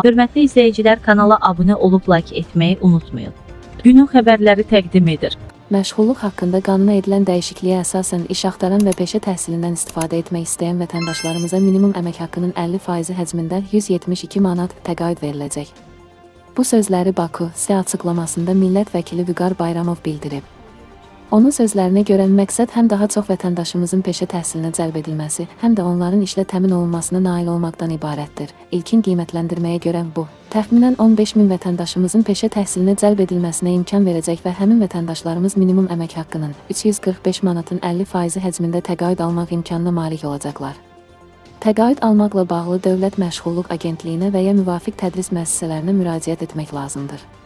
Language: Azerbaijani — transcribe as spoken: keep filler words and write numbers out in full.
Hörmətli izləyicilər, kanala abunə olub like etməyi unutmayın. Günün xəbərləri təqdim edir. Məşğulluq haqqında qanuna edilən dəyişikliyə əsasən iş axtaran və peşə təhsilindən istifadə etmək istəyən vətəndaşlarımıza minimum əmək haqqının əlli faizi həcmində yüz yetmiş iki manat təqaüd veriləcək. Bu sözləri Baku S E açıqlamasında millət vəkili Vüqar Bayramov bildirib. Onun sözlərinə görə məqsəd həm daha çox vətəndaşımızın peşə təhsilinə cəlb edilməsi, həm də onların işlə təmin olunmasına nail olmaqdan ibarətdir. İlkin qiymətləndirməyə görə bu, təxminən on beş min vətəndaşımızın peşə təhsilinə cəlb edilməsinə imkan verəcək və həmin vətəndaşlarımız minimum əmək haqqının üç yüz qırx beş manatın əlli faizi həcmində təqaüd almaq imkanına malik olacaqlar. Təqaüd almaqla bağlı Dövlət Məşğulluq Agentliyinə və ya müvafiq tədris müəssisələrinə müraciət etmək lazımdır.